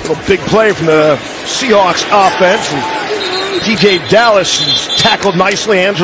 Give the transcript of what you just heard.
Little big play from the Seahawks offense. And DJ Dallas is tackled nicely.